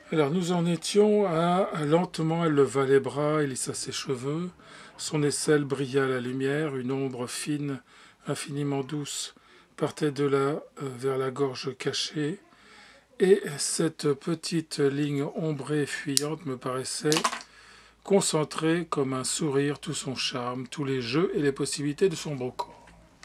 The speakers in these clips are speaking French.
Alors nous en étions à lentement elle leva les bras et lissa ses cheveux. Son aisselle brilla à la lumière, une ombre fine, infiniment douce, partait de là vers la gorge cachée. Et cette petite ligne ombrée et fuyante me paraissait concentrer comme un sourire tout son charme, tous les jeux et les possibilités de son beau corps.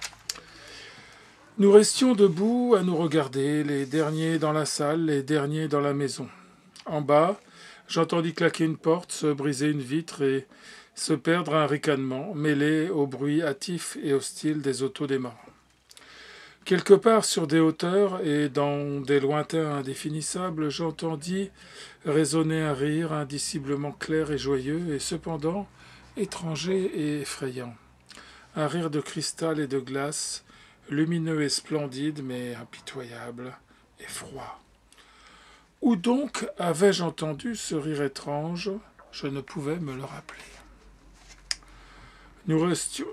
Nous restions debout à nous regarder, les derniers dans la salle, les derniers dans la maison. En bas, j'entendis claquer une porte, se briser une vitre et se perdre un ricanement, mêlé au bruit hâtif et hostile des autos des marins. Quelque part sur des hauteurs et dans des lointains indéfinissables, j'entendis résonner un rire indiciblement clair et joyeux, et cependant étranger et effrayant. Un rire de cristal et de glace, lumineux et splendide, mais impitoyable et froid. Où donc avais-je entendu ce rire étrange? Je ne pouvais me le rappeler. Nous restions,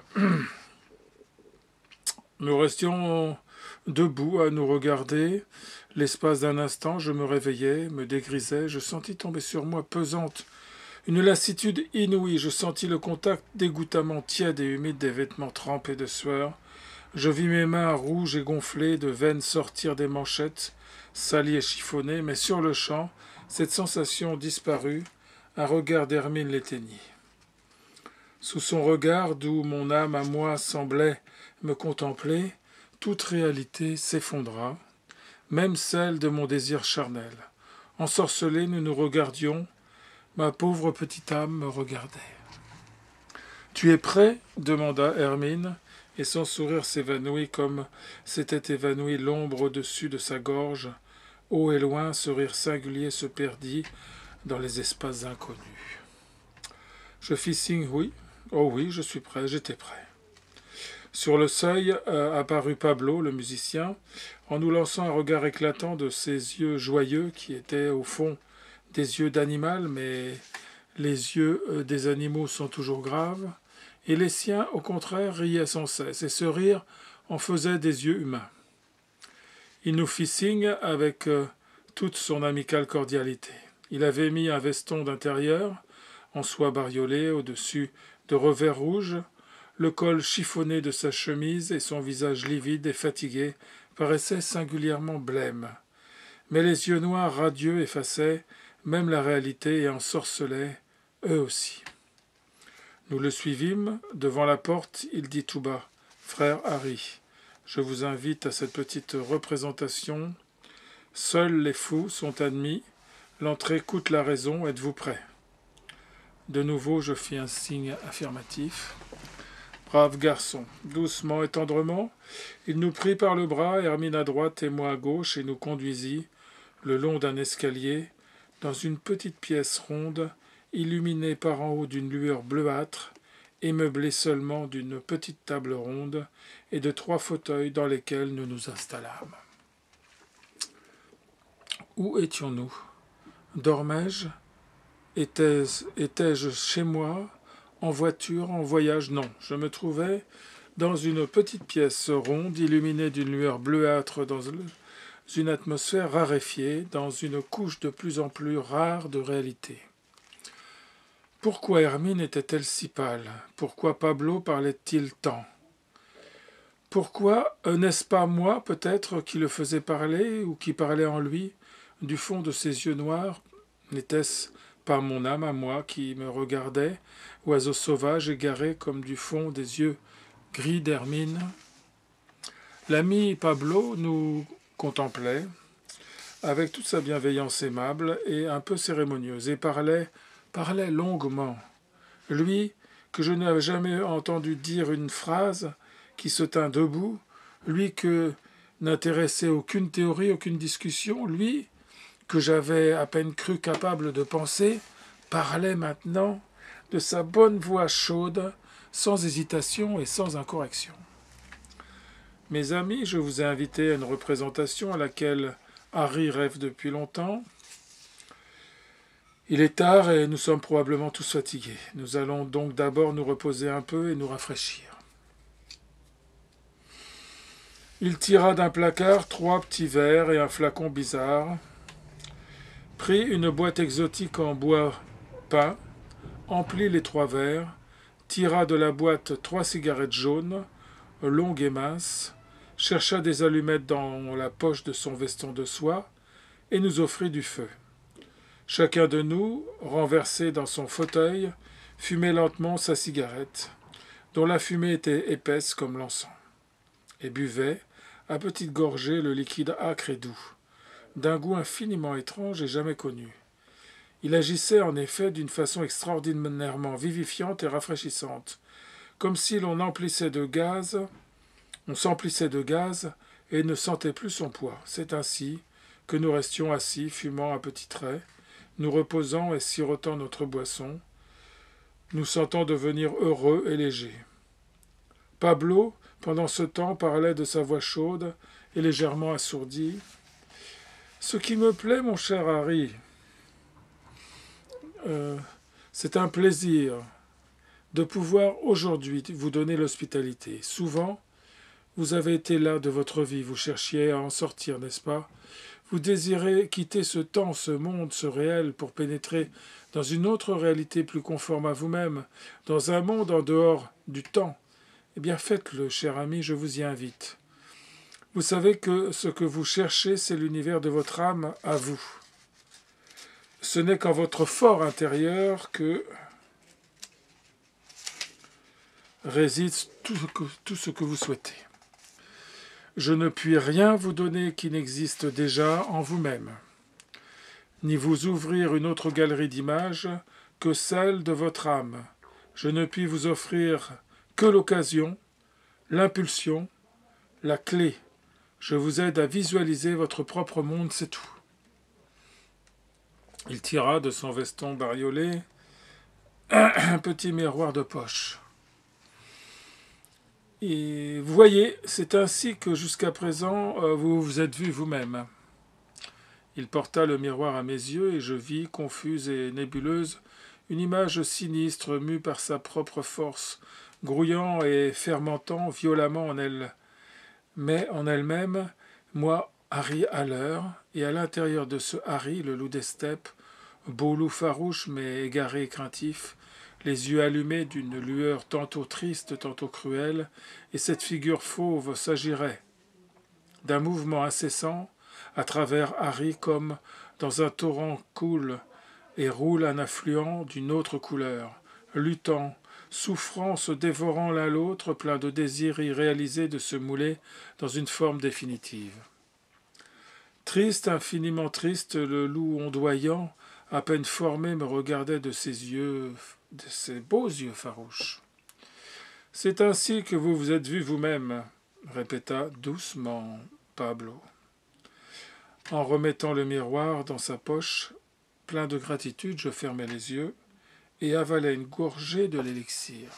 nous restions debout à nous regarder. L'espace d'un instant, je me réveillai, me dégrisai, je sentis tomber sur moi pesante une lassitude inouïe. Je sentis le contact dégoûtamment tiède et humide des vêtements trempés de sueur. Je vis mes mains rouges et gonflées, de veines sortir des manchettes, salies et chiffonnées, mais sur le champ, cette sensation disparut, un regard d'Hermine l'éteignit. Sous son regard, d'où mon âme à moi semblait me contempler, toute réalité s'effondra, même celle de mon désir charnel. Ensorcelés, nous nous regardions, ma pauvre petite âme me regardait. Tu es prêt? Demanda Hermine, et son sourire s'évanouit comme s'était évanouie l'ombre au-dessus de sa gorge. Haut et loin, ce rire singulier se perdit dans les espaces inconnus. Je fis signe oui. Oh oui, je suis prêt, j'étais prêt. Sur le seuil apparut Pablo, le musicien, en nous lançant un regard éclatant de ses yeux joyeux qui étaient au fond des yeux d'animal, mais les yeux des animaux sont toujours graves, et les siens, au contraire, riaient sans cesse, et ce rire en faisait des yeux humains. Il nous fit signe avec toute son amicale cordialité. Il avait mis un veston d'intérieur, en soie bariolée, au-dessus de revers rouges. Le col chiffonné de sa chemise et son visage livide et fatigué paraissaient singulièrement blêmes. Mais les yeux noirs radieux effaçaient même la réalité et ensorcelaient, eux aussi. Nous le suivîmes. Devant la porte, il dit tout bas, « Frère Harry, je vous invite à cette petite représentation. Seuls les fous sont admis. L'entrée coûte la raison. Êtes-vous prêts ?» De nouveau, je fis un signe affirmatif. Brave garçon, doucement et tendrement, il nous prit par le bras, Hermine à droite et moi à gauche, et nous conduisit, le long d'un escalier, dans une petite pièce ronde, illuminée par en haut d'une lueur bleuâtre, et meublée seulement d'une petite table ronde et de 3 fauteuils dans lesquels nous nous installâmes. Où étions-nous? Dormais-je? Étais-je chez moi? En voiture, en voyage? Non, je me trouvais dans une petite pièce ronde, illuminée d'une lueur bleuâtre dans une atmosphère raréfiée, dans une couche de plus en plus rare de réalité. Pourquoi Hermine était-elle si pâle? Pourquoi Pablo parlait-il tant? Pourquoi n'est-ce pas moi, peut-être, qui le faisais parler, ou qui parlais en lui, du fond de ses yeux noirs? N'était-ce pas mon âme à moi qui me regardait, oiseau sauvage égaré comme du fond des yeux gris d'Hermine? L'ami Pablo nous contemplait avec toute sa bienveillance aimable et un peu cérémonieuse, et parlait longuement. Lui, que je n'avais jamais entendu dire une phrase, qui se tint debout, lui que n'intéressait aucune théorie, aucune discussion, lui que j'avais à peine cru capable de penser, parlait maintenant de sa bonne voix chaude, sans hésitation et sans incorrection. Mes amis, je vous ai invités à une représentation à laquelle Harry rêve depuis longtemps. Il est tard et nous sommes probablement tous fatigués. Nous allons donc d'abord nous reposer un peu et nous rafraîchir. Il tira d'un placard 3 petits verres et un flacon bizarre. prit une boîte exotique en bois peint, emplit les 3 verres, tira de la boîte 3 cigarettes jaunes, longues et minces, chercha des allumettes dans la poche de son veston de soie et nous offrit du feu. Chacun de nous, renversé dans son fauteuil, fumait lentement sa cigarette, dont la fumée était épaisse comme l'encens, et buvait, à petites gorgées, le liquide âcre et doux, d'un goût infiniment étrange et jamais connu. Il agissait en effet d'une façon extraordinairement vivifiante et rafraîchissante, comme si on s'emplissait de gaz et ne sentait plus son poids. C'est ainsi que nous restions assis, fumant à petits traits, nous reposant et sirotant notre boisson, nous sentant devenir heureux et légers. Pablo, pendant ce temps, parlait de sa voix chaude et légèrement assourdie. « Ce qui me plaît, mon cher Harry, c'est un plaisir de pouvoir aujourd'hui vous donner l'hospitalité. Souvent, vous avez été là de votre vie, vous cherchiez à en sortir, n'est-ce pas? Vous désirez quitter ce temps, ce monde, ce réel, pour pénétrer dans une autre réalité plus conforme à vous-même, dans un monde en dehors du temps. Eh bien, faites-le, cher ami, je vous y invite. Vous savez que ce que vous cherchez, c'est l'univers de votre âme à vous. Ce n'est qu'en votre fort intérieur que réside tout ce que vous souhaitez. Je ne puis rien vous donner qui n'existe déjà en vous-même, ni vous ouvrir une autre galerie d'images que celle de votre âme. Je ne puis vous offrir que l'occasion, l'impulsion, la clé. Je vous aide à visualiser votre propre monde, c'est tout. Il tira de son veston bariolé un petit miroir de poche. Et vous voyez, c'est ainsi que jusqu'à présent, vous vous êtes vu vous-même. Il porta le miroir à mes yeux et je vis, confuse et nébuleuse, une image sinistre mue par sa propre force, grouillant et fermentant violemment en elle. Mais en elle-même, moi, Harry Haller, et à l'intérieur de ce Harry, le loup des steppes, beau loup farouche mais égaré et craintif, les yeux allumés d'une lueur tantôt triste, tantôt cruelle, et cette figure fauve s'agirait d'un mouvement incessant à travers Harry comme dans un torrent coule et roule un affluent d'une autre couleur, luttant, souffrant, se dévorant l'un l'autre, plein de désirs irréalisés de se mouler dans une forme définitive. Triste, infiniment triste, le loup ondoyant, à peine formé, me regardait de ses beaux yeux farouches. « C'est ainsi que vous vous êtes vu vous-même, » répéta doucement Pablo, en remettant le miroir dans sa poche. Plein de gratitude, je fermai les yeux et avalai une gorgée de l'élixir.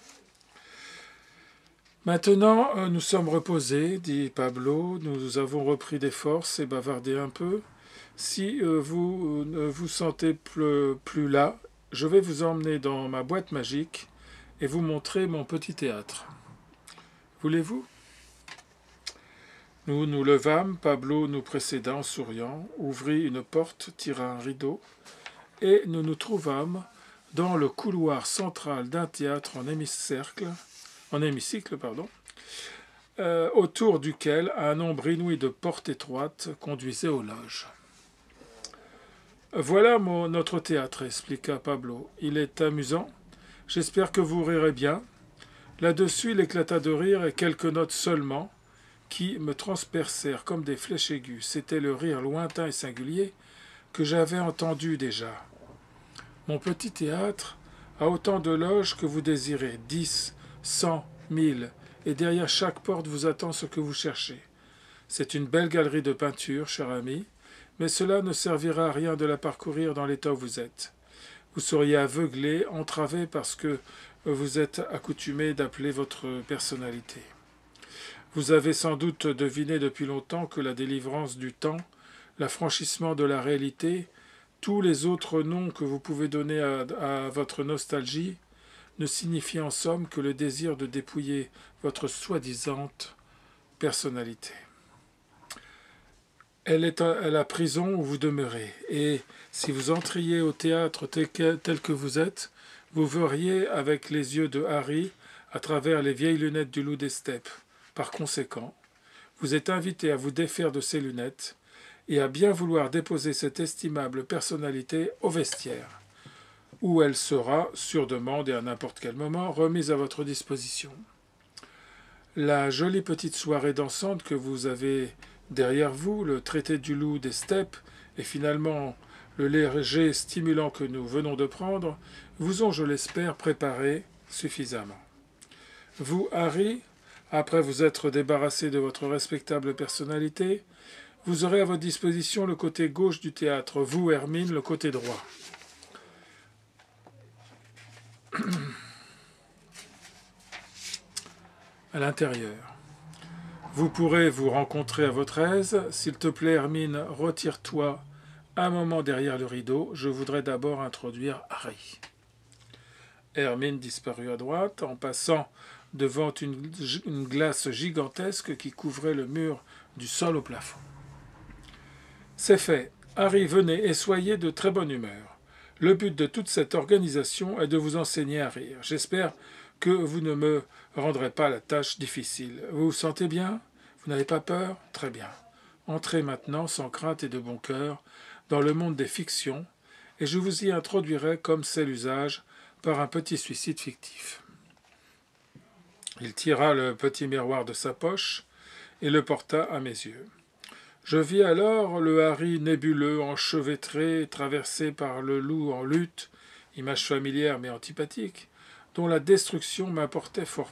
« Maintenant, nous sommes reposés, dit Pablo, nous avons repris des forces et bavardé un peu. Si vous ne vous sentez plus là, je vais vous emmener dans ma boîte magique et vous montrer mon petit théâtre. Voulez-vous ? » Nous nous levâmes, Pablo nous précéda en souriant, ouvrit une porte, tira un rideau, et nous nous trouvâmes dans le couloir central d'un théâtre en hémicycle, autour duquel un nombre inouï de portes étroites conduisait aux loges. « Voilà notre théâtre, » expliqua Pablo. « Il est amusant. J'espère que vous rirez bien. » Là-dessus, il éclata de rire et quelques notes seulement, qui me transpercèrent comme des flèches aiguës. C'était le rire lointain et singulier que j'avais entendu déjà. Mon petit théâtre a autant de loges que vous désirez, 10, 100, 1000, et derrière chaque porte vous attend ce que vous cherchez. C'est une belle galerie de peinture, cher ami, mais cela ne servira à rien de la parcourir dans l'état où vous êtes. Vous seriez aveuglé, entravé parce que vous êtes accoutumé d'appeler votre personnalité. Vous avez sans doute deviné depuis longtemps que la délivrance du temps, l'affranchissement de la réalité, tous les autres noms que vous pouvez donner à votre nostalgie, ne signifient en somme que le désir de dépouiller votre soi-disant personnalité. Elle est à la prison où vous demeurez, et si vous entriez au théâtre tel que vous êtes, vous verriez avec les yeux de Harry à travers les vieilles lunettes du loup des steppes. Par conséquent, vous êtes invité à vous défaire de ces lunettes et à bien vouloir déposer cette estimable personnalité au vestiaire, où elle sera, sur demande et à n'importe quel moment, remise à votre disposition. La jolie petite soirée dansante que vous avez derrière vous, le traité du loup des steppes, et finalement le léger stimulant que nous venons de prendre, vous ont, je l'espère, préparé suffisamment. Vous, Harry, après vous être débarrassé de votre respectable personnalité, vous aurez à votre disposition le côté gauche du théâtre, vous, Hermine, le côté droit. À l'intérieur. Vous pourrez vous rencontrer à votre aise. S'il te plaît, Hermine, retire-toi un moment derrière le rideau. Je voudrais d'abord introduire Harry. Hermine disparut à droite en passant devant une glace gigantesque qui couvrait le mur du sol au plafond. C'est fait. Harry, venez et soyez de très bonne humeur. Le but de toute cette organisation est de vous enseigner à rire. J'espère que vous ne me rendrez pas la tâche difficile. Vous vous sentez bien? Vous n'avez pas peur? Très bien. Entrez maintenant, sans crainte et de bon cœur, dans le monde des fictions, et je vous y introduirai, comme c'est l'usage, par un petit suicide fictif. Il tira le petit miroir de sa poche et le porta à mes yeux. Je vis alors le Harry nébuleux, enchevêtré, traversé par le loup en lutte, image familière mais antipathique, dont la destruction m'importait fort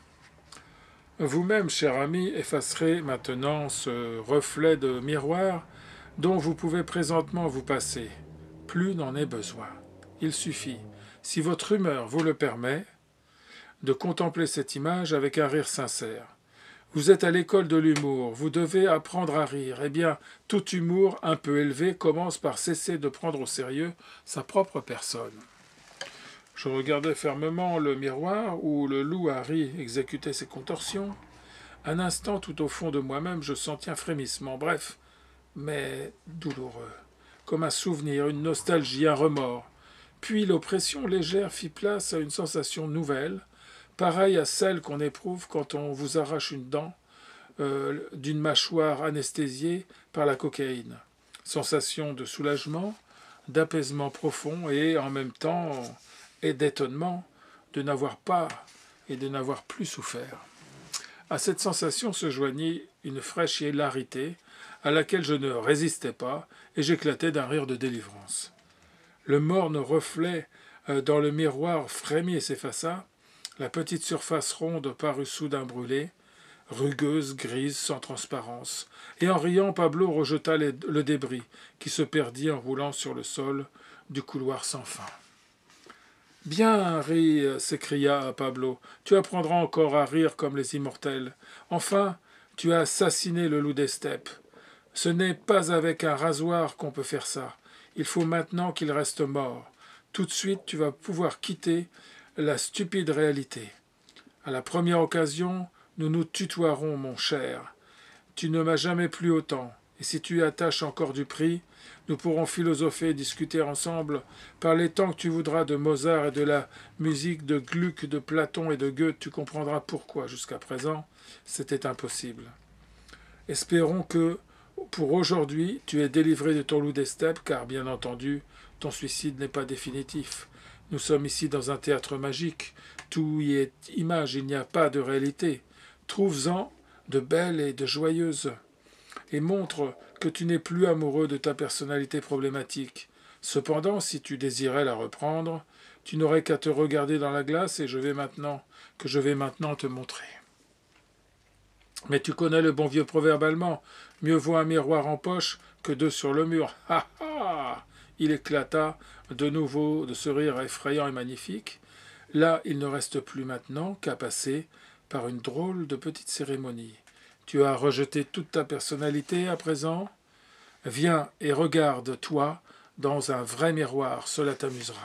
peu. Vous-même, cher ami, effacerez maintenant ce reflet de miroir dont vous pouvez présentement vous passer. Plus n'en est besoin. Il suffit, si votre humeur vous le permet, de contempler cette image avec un rire sincère. Vous êtes à l'école de l'humour, vous devez apprendre à rire. Eh bien, tout humour un peu élevé commence par cesser de prendre au sérieux sa propre personne. Je regardais fermement le miroir où le loup Harry exécutait ses contorsions. Un instant, tout au fond de moi-même, je sentis un frémissement, bref, mais douloureux, comme un souvenir, une nostalgie, un remords. Puis l'oppression légère fit place à une sensation nouvelle, pareille à celle qu'on éprouve quand on vous arrache une dent d'une mâchoire anesthésiée par la cocaïne. Sensation de soulagement, d'apaisement profond et en même temps et d'étonnement de n'avoir pas et de n'avoir plus souffert. À cette sensation se joignit une fraîche hilarité à laquelle je ne résistais pas et j'éclatai d'un rire de délivrance. Le morne reflet dans le miroir frémit et s'effaça. La petite surface ronde parut soudain brûlée, rugueuse, grise, sans transparence. Et en riant, Pablo rejeta le débris, qui se perdit en roulant sur le sol du couloir sans fin. « Bien, Harry, s'écria Pablo, tu apprendras encore à rire comme les immortels. Enfin, tu as assassiné le loup des steppes. Ce n'est pas avec un rasoir qu'on peut faire ça. Il faut maintenant qu'il reste mort. Tout de suite, tu vas pouvoir quitter la stupide réalité. À la première occasion, nous nous tutoierons, mon cher. Tu ne m'as jamais plu autant, et si tu y attaches encore du prix, nous pourrons philosopher et discuter ensemble, parler tant que tu voudras de Mozart et de la musique de Gluck, de Platon et de Goethe. Tu comprendras pourquoi, jusqu'à présent, c'était impossible. Espérons que, pour aujourd'hui, tu es délivré de ton loup des steppes, car, bien entendu, ton suicide n'est pas définitif. Nous sommes ici dans un théâtre magique. Tout y est image, il n'y a pas de réalité. Trouve-en de belles et de joyeuses. Et montre que tu n'es plus amoureux de ta personnalité problématique. Cependant, si tu désirais la reprendre, tu n'aurais qu'à te regarder dans la glace et je vais maintenant te montrer. Mais tu connais le bon vieux proverbe allemand, mieux vaut un miroir en poche que deux sur le mur. Ha ha! Il éclata de nouveau de ce rire effrayant et magnifique. Là, il ne reste plus maintenant qu'à passer par une drôle de petite cérémonie. Tu as rejeté toute ta personnalité à présent? Viens et regarde-toi dans un vrai miroir, cela t'amusera.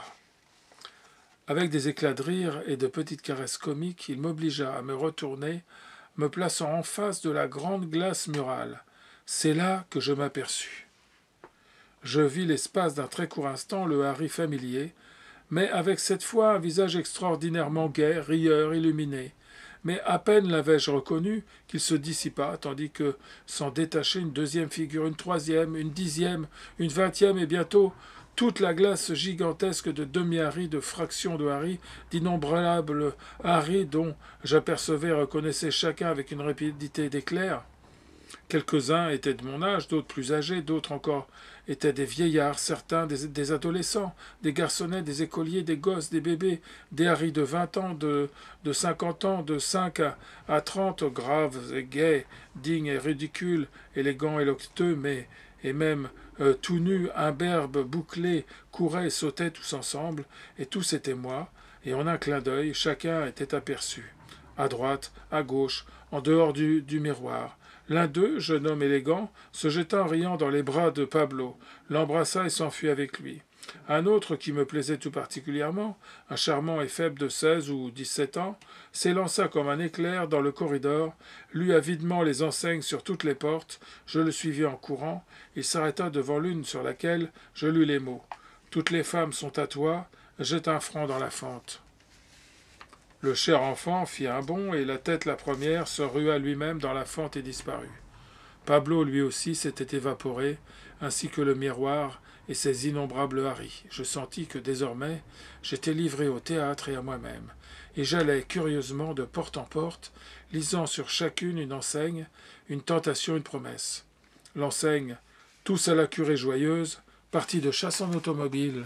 Avec des éclats de rire et de petites caresses comiques, il m'obligea à me retourner, me plaçant en face de la grande glace murale. C'est là que je m'aperçus. Je vis l'espace d'un très court instant le Harry familier, mais avec cette fois un visage extraordinairement gai, rieur, illuminé. Mais à peine l'avais-je reconnu qu'il se dissipa, tandis que s'en détachait une deuxième figure, une troisième, une dixième, une vingtième, et bientôt toute la glace gigantesque de demi-Harry, de fractions de Harry, d'innombrables Harry dont j'apercevais et reconnaissais chacun avec une rapidité d'éclair. Quelques-uns étaient de mon âge, d'autres plus âgés, d'autres encore étaient des vieillards, certains des adolescents, des garçonnets, des écoliers, des gosses, des bébés, des Harry de 20 ans, de 50 ans, de 5 à 30, graves et gais, dignes et ridicules, élégants et loqueteux, mais et même tout nus, imberbes, bouclés, couraient et sautaient tous ensemble, et tous étaient moi, et en un clin d'œil, chacun était aperçu. À droite, à gauche, en dehors du miroir. L'un d'eux, jeune homme élégant, se jeta en riant dans les bras de Pablo, l'embrassa et s'enfuit avec lui. Un autre, qui me plaisait tout particulièrement, un charmant et faible de 16 ou 17 ans, s'élança comme un éclair dans le corridor, lut avidement les enseignes sur toutes les portes, je le suivis en courant, il s'arrêta devant l'une sur laquelle je lus les mots. « Toutes les femmes sont à toi, jette un franc dans la fente. » Le cher enfant fit un bond, et la tête la première se rua lui-même dans la fente et disparut. Pablo, lui aussi, s'était évaporé, ainsi que le miroir et ses innombrables Harry. Je sentis que, désormais, j'étais livré au théâtre et à moi-même, et j'allais curieusement de porte en porte, lisant sur chacune une enseigne, une tentation, une promesse. L'enseigne, tous à la curée joyeuse, partie de chasse en automobile,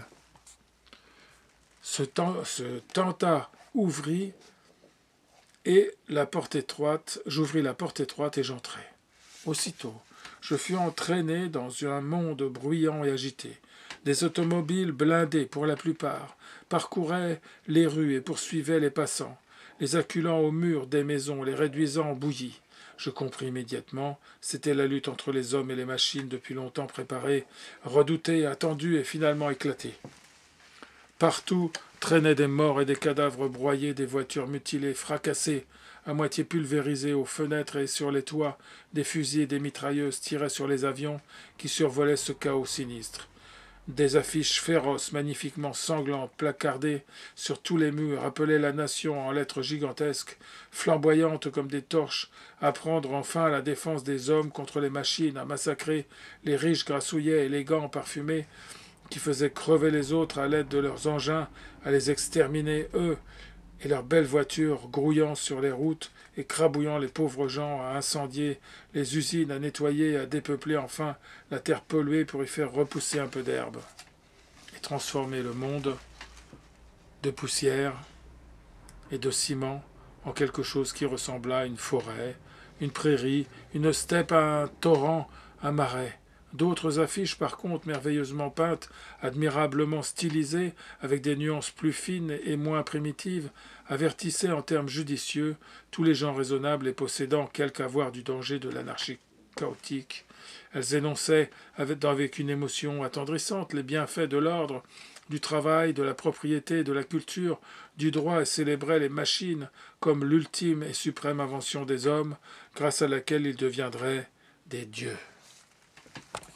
se tenta, ouvrit, et la porte étroite, j'ouvris la porte étroite et j'entrai. Aussitôt, je fus entraîné dans un monde bruyant et agité. Des automobiles blindées pour la plupart parcouraient les rues et poursuivaient les passants, les acculant aux murs des maisons, les réduisant en bouillie. Je compris immédiatement, c'était la lutte entre les hommes et les machines depuis longtemps préparée, redoutée, attendue et finalement éclatée. Partout traînaient des morts et des cadavres broyés, des voitures mutilées, fracassées, à moitié pulvérisées aux fenêtres et sur les toits, des fusils et des mitrailleuses tiraient sur les avions qui survolaient ce chaos sinistre. Des affiches féroces, magnifiquement sanglantes, placardées sur tous les murs, appelaient la nation en lettres gigantesques, flamboyantes comme des torches, à prendre enfin la défense des hommes contre les machines, à massacrer les riches grassouillets élégants, parfumés, qui faisaient crever les autres à l'aide de leurs engins, à les exterminer, eux, et leurs belles voitures grouillant sur les routes, et crabouillant les pauvres gens, à incendier les usines, à nettoyer, à dépeupler enfin la terre polluée pour y faire repousser un peu d'herbe, et transformer le monde de poussière et de ciment en quelque chose qui ressembla à une forêt, une prairie, une steppe, un torrent, un marais. D'autres affiches, par contre, merveilleusement peintes, admirablement stylisées, avec des nuances plus fines et moins primitives, avertissaient en termes judicieux tous les gens raisonnables et possédant quelque avoir du danger de l'anarchie chaotique. Elles énonçaient avec une émotion attendrissante les bienfaits de l'ordre, du travail, de la propriété, de la culture, du droit, et célébraient les machines comme l'ultime et suprême invention des hommes, grâce à laquelle ils deviendraient des dieux.